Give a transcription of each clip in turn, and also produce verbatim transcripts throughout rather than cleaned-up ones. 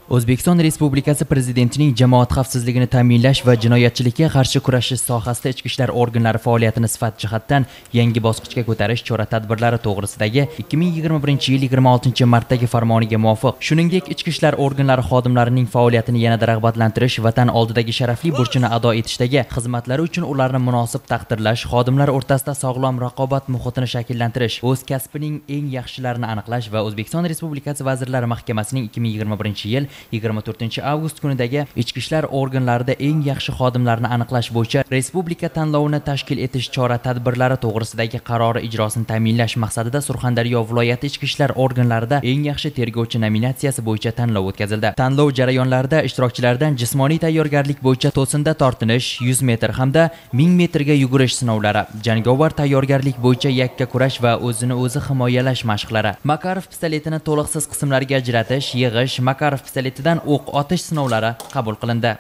O'zbekiston Respublikasi Prezidentining jamoat xavfsizligini ta'minlash va jinoyatchilikka qarshi kurashish sohasida ichki ishlar organlari faoliyatini sifat jihatdan yangi bosqichga ko'tarish chora-tadbirlari to'g'risidagi ikki ming yigirma birinchi yil yigirma oltinchi martdagi farmoniga muvofiq, shuningdek ichki ishlar organlari xodimlarining faoliyatini yanada rag'batlantirish, vatan oldidagi sharafli burchini ado etishdagi xizmatlari uchun ularni munosib taqdirlash, xodimlar o'rtasida sog'lom raqobat muhitini shakllantirish, o'z kasbining eng yaxshilarini aniqlash va O'zbekiston Respublikasi Vazirlar Mahkamasining ikki ming yigirma birinchi yil yigirma to'rtinchi avgust kunidagi ichki ishlar organlarida eng yaxshi xodimlarni aniqlash bo'yicha respublika tanlovini tashkil etish chora-tadbirlari to'g'risidagi qarori ijrosini ta'minlash maqsadida Surxondaryo viloyati ichki ishlar organlarida eng yaxshi tergovchi nominatsiyasi bo'yicha tanlov o'tkazildi. Tanlov jarayonlarida ishtirokchilardan jismoniy tayyorgarlik bo'yicha to'sinda tortinish, yuz metr hamda ming metrga yugurish sinovlari, jangovar tayyorgarlik bo'yicha yakka kurash va o'zini o'zi himoyalash mashqlari, Makarov pistoletini to'liqsiz qismlarga ajratish, yig'ish, Makarov pistoletidan o'q otish sinovlari qabul qilindi.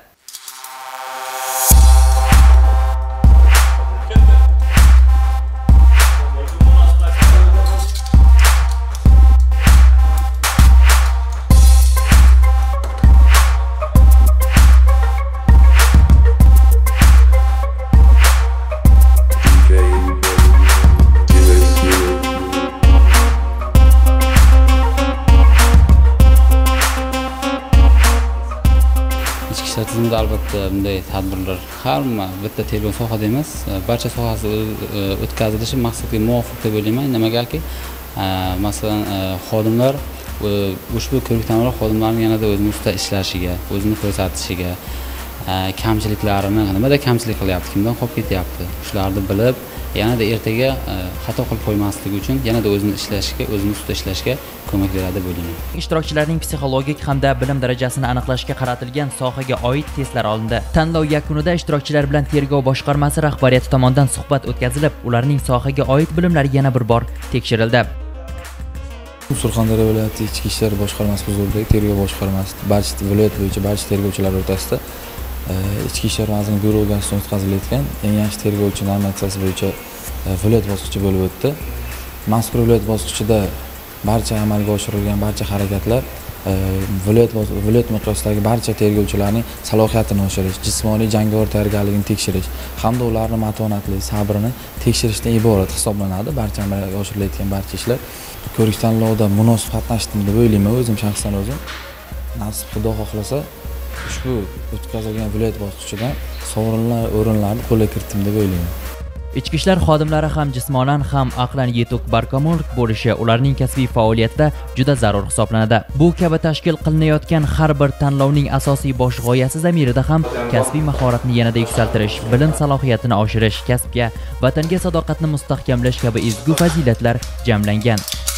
Tizimda albatta bunday tadbirlar hamma bitta tergov sohada emas, barcha sohasida o'tkazilishi maqsadga muvofiq deb o'ylayman. Nimagaki, masalan, xodimlar ushbu ko'rik-tanlovlar xodimlarning yanada o'zini ustida ishlashiga, o'zini ko'rsatishiga, kamchiliklarini, nimada kamchilik qilyapti, kimdan qolib ketyapti, shularni bilib, yanada ertaga xato qilib qo'ymasligi uchun yanada o'zini ishlashga, o'zini ustida ishlashga ko'mak beradi deb o'ylayman. Ishtirokchilarning psixologik hamda bilim darajasini aniqlashga qaratilgan sohaga oid testlar olindi. Tanlov yakunida ishtirokchilar bilan tergov boshqarmasi rahbariyati tomonidan suhbat o'tkazilib, ularning sohaga oid bilimlari yana bir bor tekshirildi. Surxondaryo viloyati ichki ishlar boshqarmasi huzuridagi tergov boshqarmasi barcha viloyat bo'yicha barcha tergovchilar o'rtasida ichki ishlar vazirining byuroga o'tkazilayotgan eng yaxshi tergovchi nominatsiyasi bo'yicha viloyat bosqichi bo'lib o'tdi. Mazkur viloyat bosqichida barcha amalga oshirilgan barcha harakatlar viloyat viloyat miqyosidagi barcha tergovchilarning salohiyatini oshirish, jismoniy jangovar tayyorgarligini tekshirish hamda ularning matonatli, sabrini tekshirishdan iborat hisoblanadi. Barcha amalga oshirilayotgan barcha ishlar ko'rik tanlovda munosib qatnashdim deb o'ylayman o'zim shaxsan o'zim. Nasib Xudo xohlasa ushbu o'tkazilgan viloyat bosqichidan sovrinlar o'rinlarni qo'lga kiritdim deb o'ylayman. Ichki ishlar xodimlari ham jismonan ham aqlan yetuk barkamol bo'lishi ularning kasbiy faoliyatida juda zarur hisoblanadi. Bu kabi tashkil qilinayotgan har bir tanlovning asosiy bosh g'oyasi zamirida ham kasbiy mahoratni yanada yuksaltirish, bilim salohiyatini oshirish, kasbga, vatanga sadoqatni mustahkamlash kabi ezgu fazilatlar jamlangan.